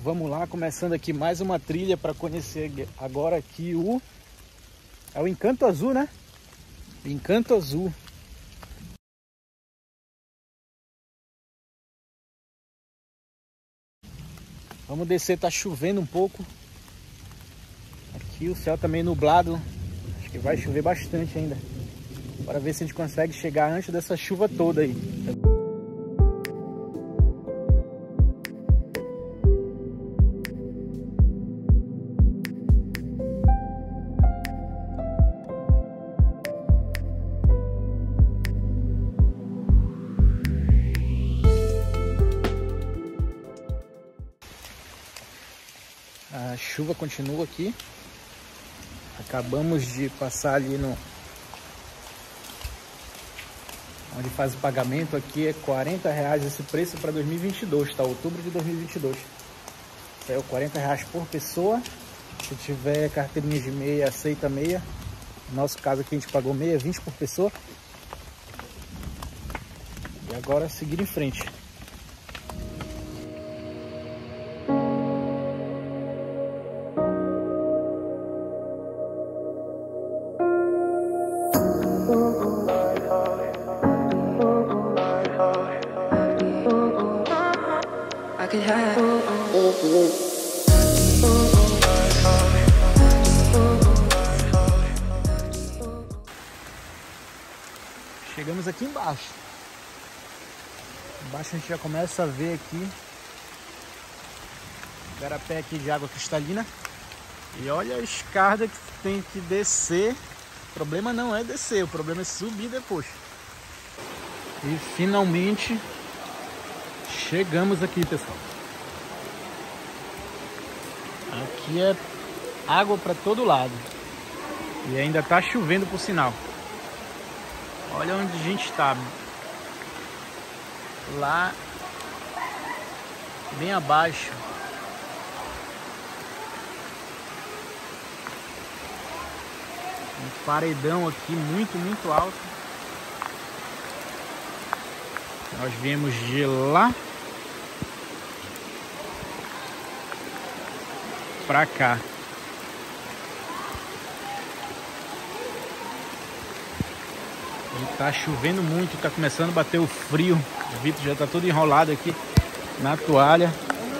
Vamos lá, começando aqui mais uma trilha para conhecer agora aqui é o Encanto Azul, né? Encanto Azul. Vamos descer, tá chovendo um pouco. Aqui o céu tá meio nublado. Acho que vai chover bastante ainda. Bora ver se a gente consegue chegar antes dessa chuva toda aí. A chuva continua aqui. Acabamos de passar ali no onde faz o pagamento. Aqui é R$40 esse preço para 2022, tá? Outubro de 2022. Saiu R$40 por pessoa. Se tiver carteirinha de meia, aceita meia. No nosso caso aqui a gente pagou meia, 20 por pessoa. E agora seguir em frente. Chegamos aqui embaixo. Embaixo a gente já começa a ver aqui garapé aqui de água cristalina. E olha a escada que tem que descer. O problema não é descer, o problema é subir depois. E finalmente chegamos aqui, pessoal. Aqui é água para todo lado. E ainda tá chovendo por sinal. Olha onde a gente está. Lá bem abaixo. Um paredão aqui muito alto. Nós viemos de lá pra cá. E tá chovendo muito, tá começando a bater o frio. O Vitor já tá todo enrolado aqui na toalha.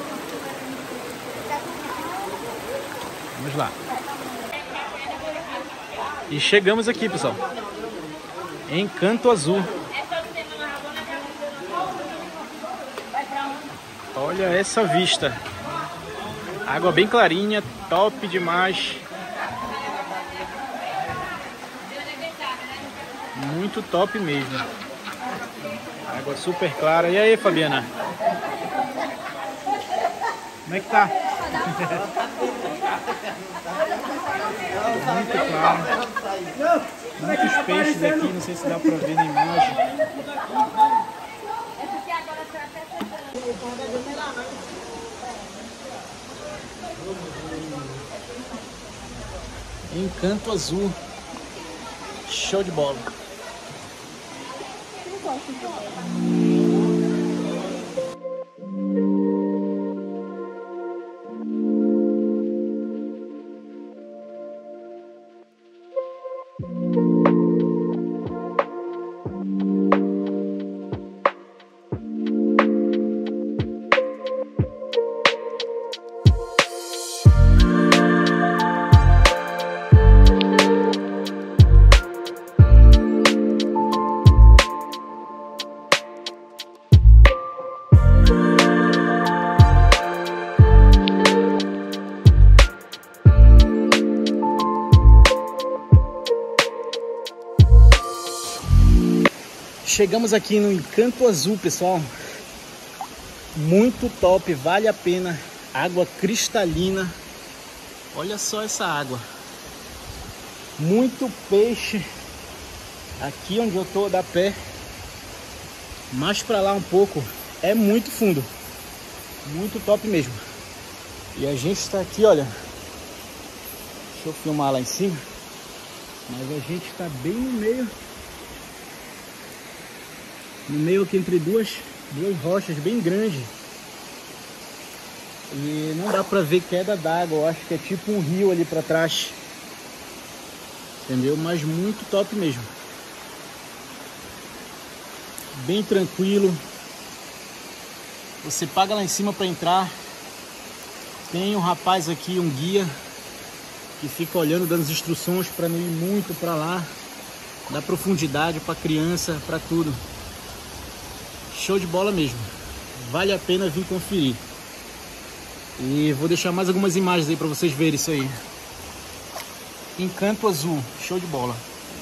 Vamos lá. E chegamos aqui, pessoal. Encanto Azul. Olha essa vista. Água bem clarinha, top demais. Muito top mesmo. Água super clara. E aí, Fabiana? Como é que tá? Muito claro. Muitos peixes aqui, não sei se dá pra ver na imagem. Encanto Azul. Show de bola. Chegamos aqui no Encanto Azul, pessoal. Muito top, vale a pena. Água cristalina. Olha só essa água. Muito peixe. Aqui onde eu tô dá pé. Mais pra lá um pouco é muito fundo. Muito top mesmo. E a gente está aqui, olha. Deixa eu filmar lá em cima. Mas a gente está bem no meio. No meio aqui entre duas rochas bem grandes. E não dá pra ver queda d'água, eu acho que é tipo um rio ali pra trás. Entendeu? Mas muito top mesmo. Bem tranquilo. Você paga lá em cima pra entrar. Tem um rapaz aqui, um guia, que fica olhando, dando as instruções para não ir muito para lá. Dá profundidade para criança, para tudo. Show de bola mesmo. Vale a pena vir conferir. E vou deixar mais algumas imagens aí para vocês verem isso aí. Encanto Azul, show de bola.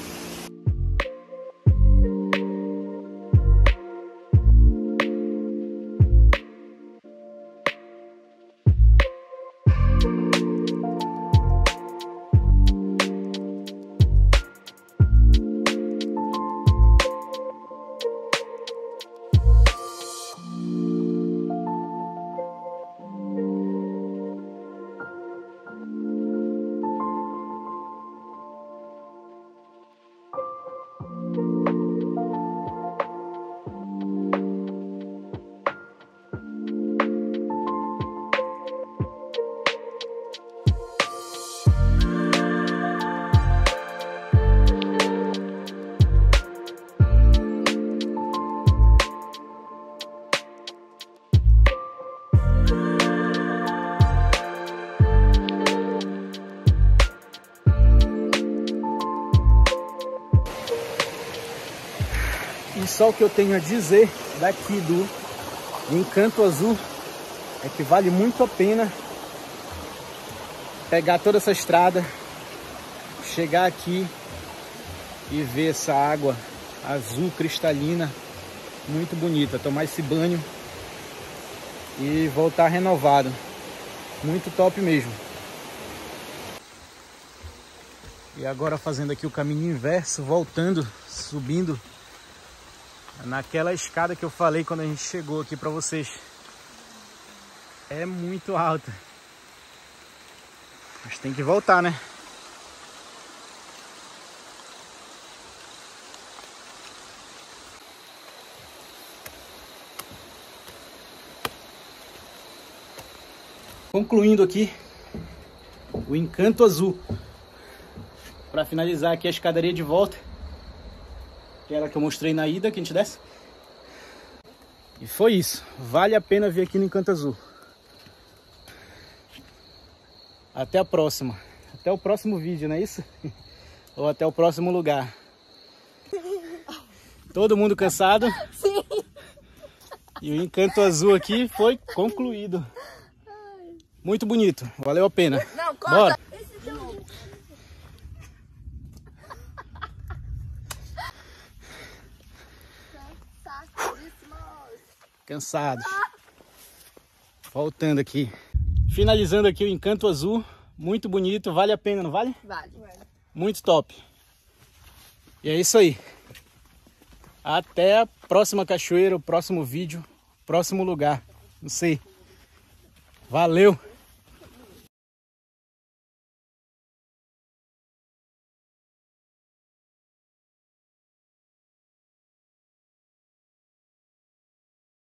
E só o que eu tenho a dizer daqui do Encanto Azul é que vale muito a pena pegar toda essa estrada, chegar aqui e ver essa água azul cristalina, muito bonita, tomar esse banho e voltar renovado. Muito top mesmo. E agora fazendo aqui o caminho inverso, voltando, subindo naquela escada que eu falei quando a gente chegou aqui para vocês. É muito alta. Mas tem que voltar, né? Concluindo aqui o Encanto Azul. Para finalizar aqui a escadaria de volta. Aquela que eu mostrei na ida, que a gente desce. E foi isso. Vale a pena vir aqui no Encanto Azul. Até a próxima. Até o próximo vídeo, não é isso? Ou até o próximo lugar. Todo mundo cansado? Sim. E o Encanto Azul aqui foi concluído. Muito bonito. Valeu a pena. Não, corta. Bora. Cansado. Voltando aqui. Finalizando aqui o Encanto Azul. Muito bonito. Vale a pena, não vale? Vale. Muito top. E é isso aí. Até a próxima cachoeira, o próximo vídeo, próximo lugar. Não sei. Valeu!